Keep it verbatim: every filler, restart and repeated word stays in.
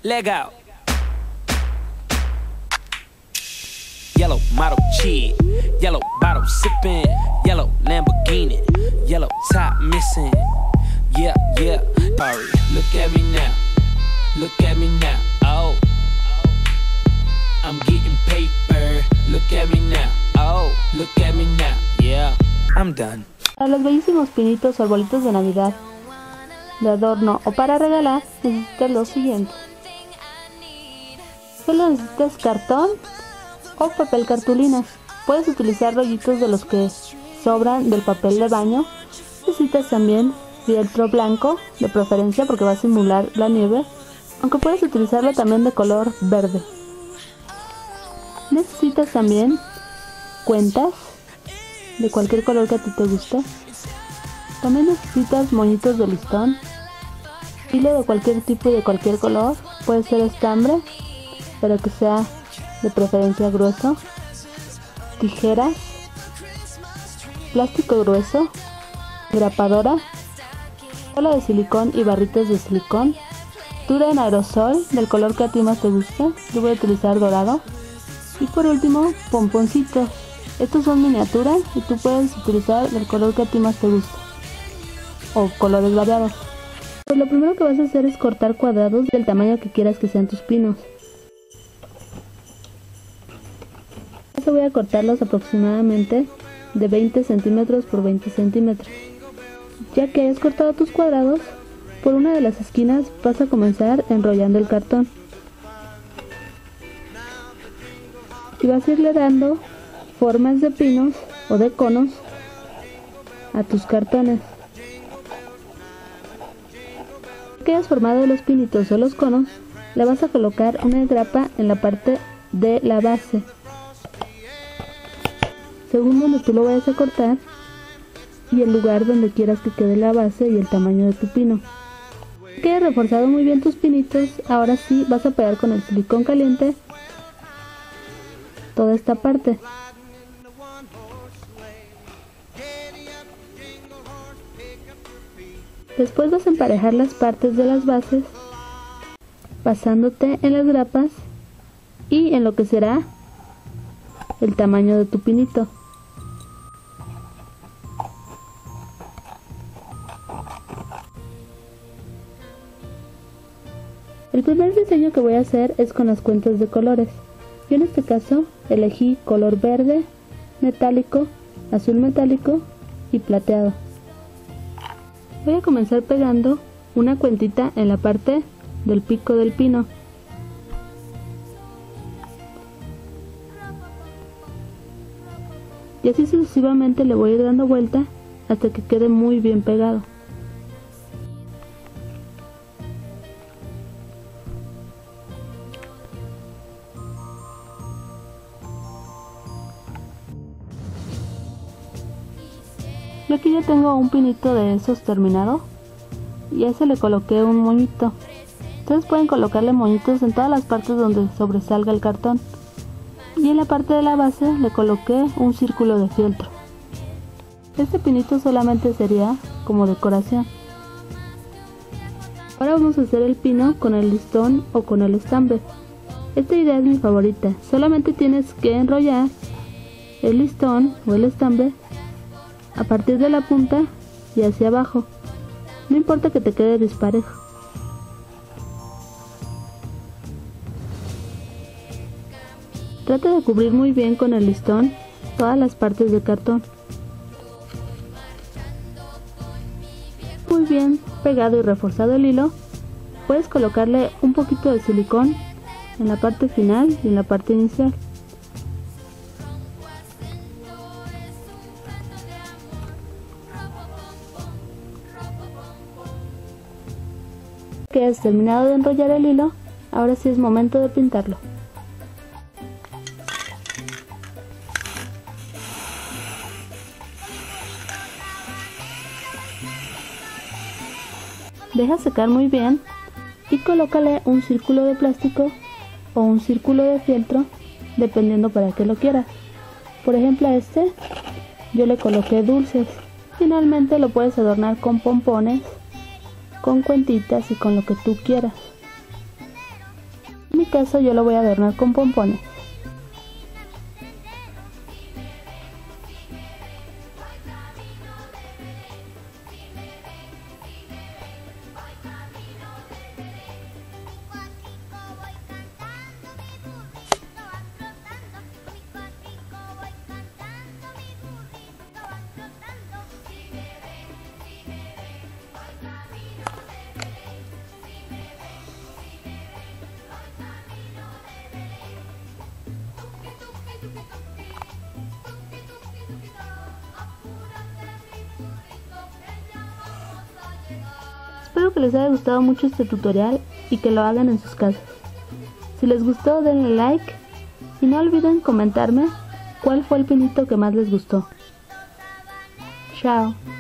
Leg out. Yellow model cheat, yellow bottle sipping, yellow Lamborghini, yellow top missing. Yeah, yeah, sorry. Look at me now, look at me now. Oh, I'm getting paper. Look at me now. Oh, look at me now. Yeah, I'm done. Para los bellísimos pinitos o arbolitos de Navidad, de adorno o para regalar, necesitas lo siguiente. Solo necesitas cartón o papel cartulina. Puedes utilizar rollitos de los que sobran del papel de baño. Necesitas también fieltro blanco, de preferencia porque va a simular la nieve, aunque puedes utilizarlo también de color verde. Necesitas también cuentas de cualquier color que a ti te guste. También necesitas moñitos de listón, hilo de cualquier tipo y de cualquier color. Puede ser estambre, pero que sea de preferencia grueso, tijeras, plástico grueso, grapadora, cola de silicón y barritas de silicón, pintura en aerosol del color que a ti más te guste. Yo voy a utilizar dorado. Y por último, pomponcitos. Estos son miniaturas y tú puedes utilizar el color que a ti más te guste o colores variados. Pues lo primero que vas a hacer es cortar cuadrados del tamaño que quieras que sean tus pinos. Yo voy a cortarlos aproximadamente de veinte centímetros por veinte centímetros. Ya que hayas cortado tus cuadrados, por una de las esquinas vas a comenzar enrollando el cartón. Y vas a irle dando formas de pinos o de conos a tus cartones. Ya que hayas formado los pinitos o los conos, le vas a colocar una grapa en la parte de la base, según donde tú lo vayas a cortar, y el lugar donde quieras que quede la base y el tamaño de tu pino. Ya que hayas reforzado muy bien tus pinitos, ahora sí vas a pegar con el silicón caliente toda esta parte. Después vas a emparejar las partes de las bases, basándote en las grapas y en lo que será el tamaño de tu pinito. El primer diseño que voy a hacer es con las cuentas de colores. Yo en este caso elegí color verde, metálico, azul metálico y plateado. Voy a comenzar pegando una cuentita en la parte del pico del pino. Y así sucesivamente le voy a ir dando vuelta hasta que quede muy bien pegado. Yo aquí ya tengo un pinito de esos terminado y a ese le coloqué un moñito. Ustedes pueden colocarle moñitos en todas las partes donde sobresalga el cartón. Y en la parte de la base le coloqué un círculo de fieltro. Este pinito solamente sería como decoración. Ahora vamos a hacer el pino con el listón o con el estambre. Esta idea es mi favorita. Solamente tienes que enrollar el listón o el estambre a partir de la punta y hacia abajo. No importa que te quede disparejo. Trata de cubrir muy bien con el listón todas las partes del cartón. Muy bien pegado y reforzado el hilo, puedes colocarle un poquito de silicón en la parte final y en la parte inicial. Que has terminado de enrollar el hilo, ahora sí es momento de pintarlo. Deja secar muy bien y colócale un círculo de plástico o un círculo de fieltro dependiendo para qué lo quieras. Por ejemplo, a este yo le coloqué dulces. Finalmente lo puedes adornar con pompones, con cuentitas y con lo que tú quieras. caso yo lo voy a adornar con pompones. Espero que les haya gustado mucho este tutorial y que lo hagan en sus casas. Si les gustó, denle like y no olviden comentarme cuál fue el pinito que más les gustó. Chao.